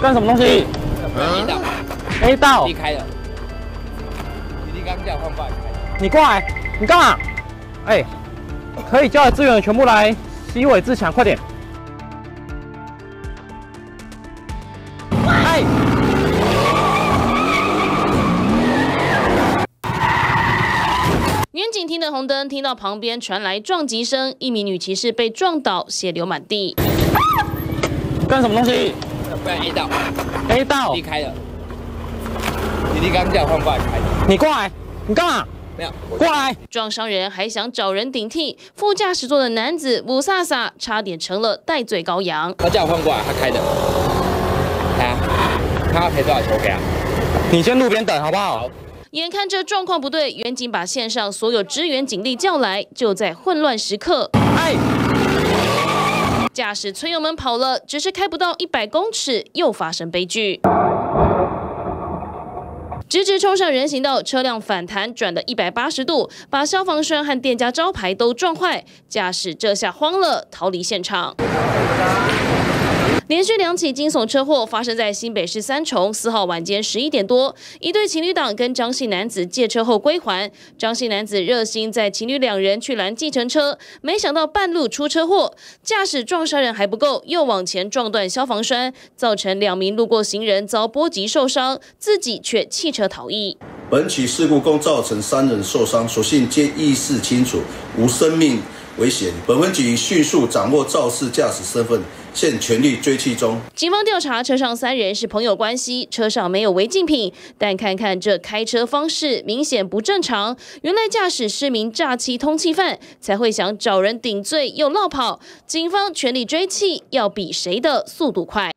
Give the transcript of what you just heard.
干什么东西 ？A 道 ？A 道离开了。你刚叫换过来开。 你过来，你干嘛？哎，可以叫的资源全部来西尾自强，快点！哎！ 远景厅的红灯听到旁边传来撞击声，一名女骑士被撞倒，血流满地。 干什么东西？ 不然 A 道 ？A 道离开了。你刚叫换过来开。 你过来，你干嘛？ 没有， 过来！ 撞伤人还想找人顶替，副驾驶座的男子武萨萨差点成了戴罪羔羊。 他叫我换过来，他开的。来啊，他要赔多少钱给啊？ 你先路边等好不好？ 眼看这状况不对，远警把线上所有支援警力叫来，就在混乱时刻， 哎！ 驾驶村友们跑了，只是开不到100公尺，又发生悲剧。 直直冲上人行道，车辆反弹转了180度，把消防栓和店家招牌都撞坏。驾驶这下慌了，逃离现场。连续2起惊悚车祸发生在新北市三重，4号晚间11点多，一对情侣档跟张姓男子借车后归还。张姓男子热心载情侣2人去拦计程车，没想到半路出车祸，驾驶撞杀人还不够，又往前撞断消防栓，造成2名路过行人遭波及受伤，自己却弃车逃逸。 本起事故共造成3人受伤，所幸皆意识清楚，无生命危险。本分局迅速掌握肇事驾驶身份。 现全力追缉中。 警方调查，车上3人是朋友关系，车上没有违禁品，但看看这开车方式明显不正常。原来驾驶是名诈欺通缉犯，才会想找人顶罪又落跑。警方全力追缉，要比谁的速度快。